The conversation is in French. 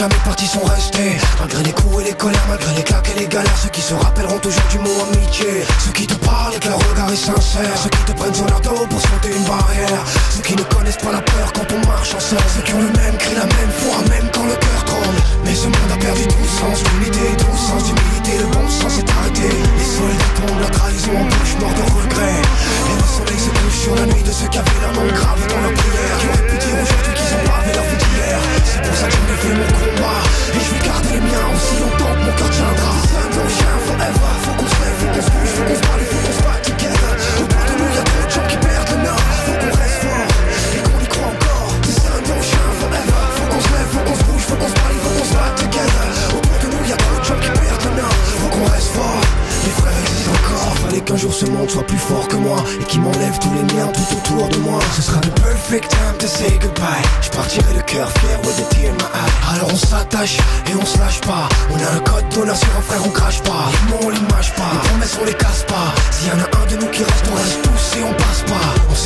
jamais partis sont restés. Malgré les coups et les colères, malgré les claques et les galères, ceux qui se rappelleront toujours du mot amitié. Ceux qui te parlent et que leur regard est sincère, ceux qui te prennent sur leur dos pour sauter une barrière, ceux qui ne connaissent pas la peur quand on marche ensemble, ceux qui ont le même cri, la même foi, même quand le cœur tremble. Mais ce monde a perdu tout sens, l'unité, tout sens d'humilité, le bon sens est arrêté. Les soldats tombent, la trahison en bouche, mort de regret. Et le soleil se couche sur la nuit de ceux qui avaient leur nom gravé dans leur prière, qui auraient pu dire aujourd'hui qu'ils ont pavé leur vie d'hier. C'est pour ça que j'en ai fait mon combat, et je vais garder les miens aussi longtemps que mon cœur tiendra. Don't shine forever, faut qu'on se lève, faut qu'on se bouge, faut qu'on se parle, faut qu'on se batte together. Autour de nous y'a trop de gens qui perdent le nord, faut qu'on reste fort et qu'on y croit encore. The sun don't shine forever, faut qu'on se lève, faut qu'on se bouge, faut qu'on se parle, faut qu'on se batte together. Autour de nous y'a trop de gens qui perdent le nord, faut qu'on reste fort. Les frères existent encore. Fallait qu'un jour ce monde soit plus fort que moi et qui m'enlève tous les miens tout autour de moi. Ce sera le perfect time to say goodbye. Je partirai le cœur fier with a tear in my eye. Alors on s'attache et on se lâche pas. On a un code d'honneur sur un frère, on crache pas. Les mots on les mâche pas, les promesses on les casse pas. S'il y en a un de nous qui reste, on reste tous et on passe pas. On